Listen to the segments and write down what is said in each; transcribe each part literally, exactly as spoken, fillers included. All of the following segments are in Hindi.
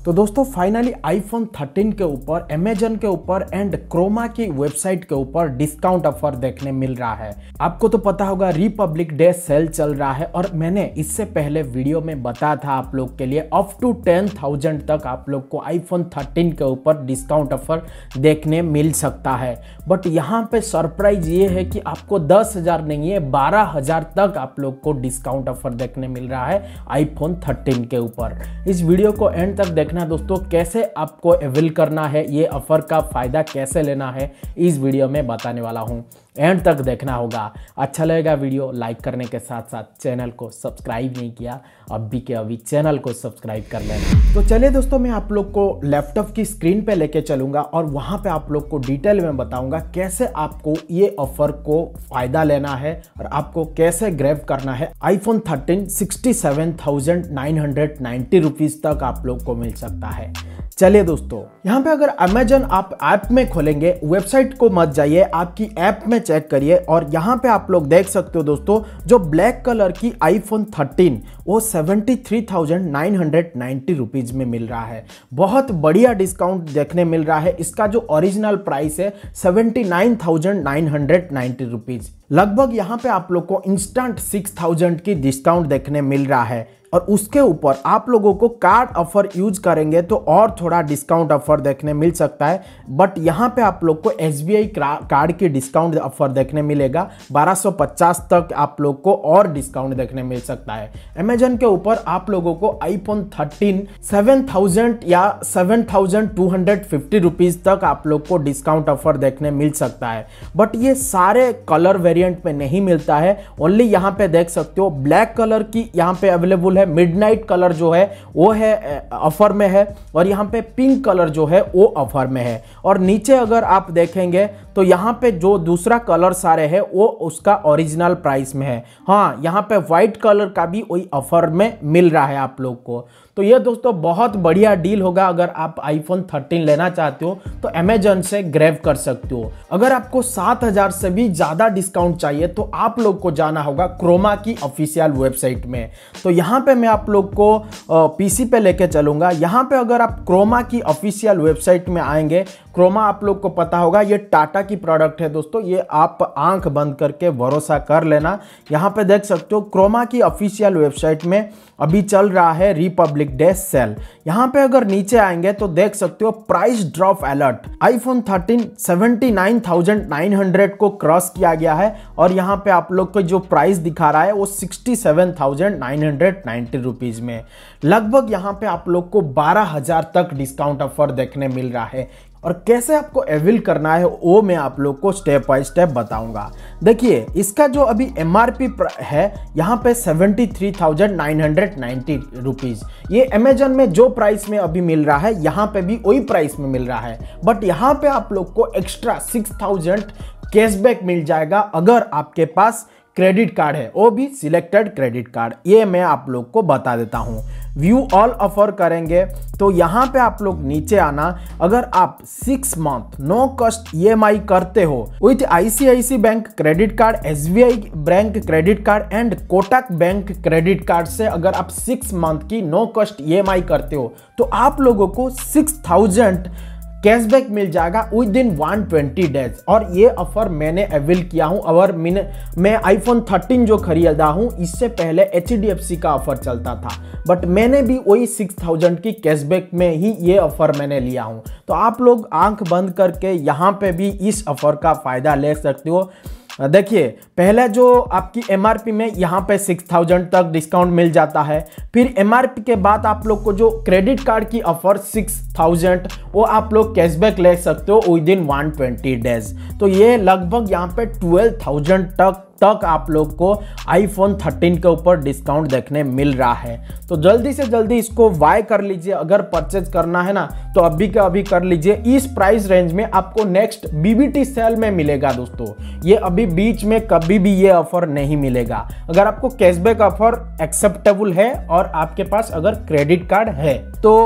तो दोस्तों फाइनली आईफोन थर्टीन के ऊपर अमेजन के ऊपर एंड क्रोमा की वेबसाइट के ऊपर डिस्काउंट ऑफर देखने मिल रहा है। आपको तो पता होगा रिपब्लिक डे सेल चल रहा है और मैंने इससे पहले वीडियो में बताया था आप लोग के लिए अप टू टेन थाउजेंड तक आप लोग को आईफोन थर्टीन के ऊपर डिस्काउंट ऑफर देखने मिल सकता है। बट यहाँ पे सरप्राइज ये है कि आपको दस हजार नहीं है बारह हजार तक आप लोग को डिस्काउंट ऑफर देखने मिल रहा है आईफोन थर्टीन के ऊपर। इस वीडियो को एंड तक देखना दोस्तों, कैसे आपको अवेल करना है, ये ऑफर का फायदा कैसे लेना है इस वीडियो में बताने वाला हूं। एंड तक देखना होगा। अच्छा लगेगा वीडियो लाइक करने के साथ साथ चैनल को सब्सक्राइब नहीं किया अभी के अभी चैनल को सब्सक्राइब कर लेना। तो चलिए दोस्तों, मैं आप लोग को लैपटॉप की स्क्रीन पे लेके चलूंगा और वहां पे आप लोग को डिटेल में बताऊंगा कैसे आपको ये ऑफर को फायदा लेना है और आपको कैसे ग्रैब करना है। IPhone thirteen sixty seven thousand nine hundred ninety rupees तक आप लोग को मिल सकता है। चलिए दोस्तों, यहाँ पे अगर अमेजन आप ऐप में खोलेंगे, वेबसाइट को मत जाइए, आपकी ऐप में चेक करिए और यहाँ पे आप लोग देख सकते हो दोस्तों, जो ब्लैक कलर की आईफोन थर्टीन वो seventy three thousand nine hundred ninety rupees में मिल रहा है। बहुत बढ़िया डिस्काउंट देखने मिल रहा है। इसका जो ओरिजिनल प्राइस है seventy nine thousand nine hundred ninety rupees, लगभग यहाँ पे आप लोग को इंस्टेंट सिक्स थाउजेंड की डिस्काउंट देखने मिल रहा है। और उसके ऊपर आप लोगों को कार्ड ऑफर यूज करेंगे तो और थोड़ा डिस्काउंट ऑफर देखने मिल सकता है। बट यहाँ पे आप लोग को एस बी आई कार्ड की डिस्काउंट ऑफर देखने मिलेगा। बारह सौ पचास तक आप लोग को और डिस्काउंट देखने मिल सकता है। अमेजन के ऊपर आप लोगों को आईफोन थर्टीन सेवन थाउजेंड या seven thousand two hundred fifty rupees तक आप लोग को डिस्काउंट ऑफर देखने मिल सकता है। बट ये सारे कलर वेरिएंट में नहीं मिलता है। ओनली यहाँ पे देख सकते हो ब्लैक कलर की यहाँ पे अवेलेबल है, मिडनाइट कलर जो है वो है ऑफर में है और यहाँ पे पिंक कलर जो है वो ऑफर में है। और नीचे अगर आप देखेंगे तो यहाँ पे जो दूसरा कलर सारे है वो उसका ओरिजिनल प्राइस में है। हाँ, यहाँ पे व्हाइट कलर का भी वही ऑफर में मिल रहा है आप लोग को। तो ये दोस्तों बहुत बढ़िया डील होगा। अगर आप आईफोन थर्टीन लेना चाहते हो तो अमेजन से ग्रैब कर सकते हो। अगर आपको सात हजार से भी ज्यादा डिस्काउंट चाहिए तो आप लोग को जाना होगा क्रोमा की ऑफिशियल वेबसाइट में। तो यहाँ पे मैं आप लोग को पीसी पे लेके चलूंगा। यहाँ पे अगर आप क्रोमा की ऑफिशियल वेबसाइट में आएंगे, क्रोमा आप लोग को पता होगा ये टाटा की प्रोडक्ट है दोस्तों, ये आप आंख बंद करके भरोसा कर लेना। यहाँ पे देख सकते हो क्रोमा की ऑफिशियल वेबसाइट में अभी चल रहा है रिपब्लिक डे सेल। यहाँ पे अगर नीचे आएंगे तो देख सकते हो price drop alert, iPhone thirteen seventy nine thousand nine hundred को क्रॉस किया गया है और यहाँ पे आप लोग को जो प्राइस दिखा रहा है वो sixty seven thousand nine hundred ninety rupees में। लगभग यहाँ पे आप लोग को बारह हजार तक डिस्काउंट ऑफर देखने मिल रहा है। और कैसे आपको अवेल करना है वो मैं आप लोग को स्टेप बाय स्टेप बताऊंगा। देखिए, इसका जो अभी एमआरपी है यहाँ पे seventy three thousand nine hundred ninety rupees, ये अमेजन में जो प्राइस में अभी मिल रहा है यहाँ पे भी वही प्राइस में मिल रहा है। बट यहाँ पे आप लोग को एक्स्ट्रा सिक्स थाउजेंड कैशबैक मिल जाएगा अगर आपके पास क्रेडिट कार्ड है, वो भी सिलेक्टेड क्रेडिट कार्ड। ये मैं आप लोग को बता देता हूँ। व्यू ऑल ऑफर करेंगे तो यहाँ पे आप लोग नीचे आना। अगर आप six month no cost E M I करते हो with ICICI bank credit card, SBI bank credit card and Kotak bank credit card से अगर आप सिक्स मंथ की no cost E M I करते हो तो आप लोगों को सिक्स थाउजेंड कैशबैक मिल जाएगा within one twenty days. और ये ऑफर मैंने अवेल किया हूँ। और मैं आईफोन थर्टीन जो खरीदा हूँ इससे पहले एच डी एफ सी का ऑफर चलता था, बट मैंने भी वही सिक्स थाउजेंड की कैशबैक में ही ये ऑफर मैंने लिया हूँ। तो आप लोग आंख बंद करके यहाँ पे भी इस ऑफर का फायदा ले सकते हो। देखिए, पहले जो आपकी एमआरपी में यहाँ पे सिक्स थाउजेंड तक डिस्काउंट मिल जाता है, फिर एमआरपी के बाद आप लोग को जो क्रेडिट कार्ड की ऑफर सिक्स थाउजेंड वो आप लोग कैशबैक ले सकते हो within one twenty days. तो ये लगभग यहाँ पे ट्वेल्व थाउजेंड तक तक आप लोग को आईफोन थर्टीन के ऊपर डिस्काउंट देखने मिल रहा है। तो जल्दी से जल्दी इसको बाय कर लीजिए। अगर परचेज करना है ना तो अभी का अभी कर लीजिए। इस प्राइस रेंज में आपको नेक्स्ट बीबीटी सेल में मिलेगा दोस्तों। ये अभी बीच में कभी भी ये ऑफर नहीं मिलेगा। अगर आपको कैशबैक ऑफर एक्सेप्टेबल है और आपके पास अगर क्रेडिट कार्ड है तो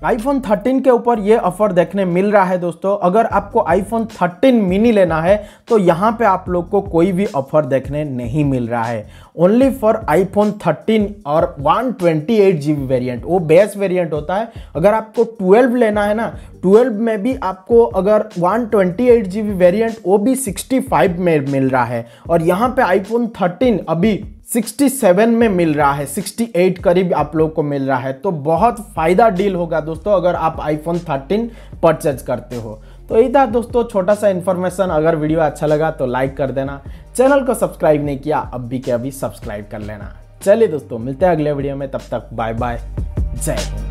आईफोन थर्टीन के ऊपर ये ऑफर देखने मिल रहा है दोस्तों। अगर आपको आईफोन थर्टीन मिनी लेना है तो यहाँ पे आप लोग को कोई भी ऑफर देखने नहीं मिल रहा है। ओनली फॉर आईफोन थर्टीन और one twenty eight GB variant, वो बेस वेरिएंट होता है। अगर आपको ट्वेल्व लेना है ना, ट्वेल्व में भी आपको अगर one twenty eight GB variant वो भी सिक्सटी फाइव में मिल रहा है। और यहाँ पे आईफोन थर्टीन अभी सिक्सटी सेवन में मिल रहा है, सिक्सटी एट करीब आप लोग को मिल रहा है। तो बहुत फायदा डील होगा दोस्तों अगर आप आईफोन थर्टीन परचेज करते हो। तो यही था दोस्तों छोटा सा इन्फॉर्मेशन। अगर वीडियो अच्छा लगा तो लाइक कर देना, चैनल को सब्सक्राइब नहीं किया अब भी के अभी सब्सक्राइब कर लेना। चलिए दोस्तों मिलते हैं अगले वीडियो में, तब तक बाय बाय, जय हिंद।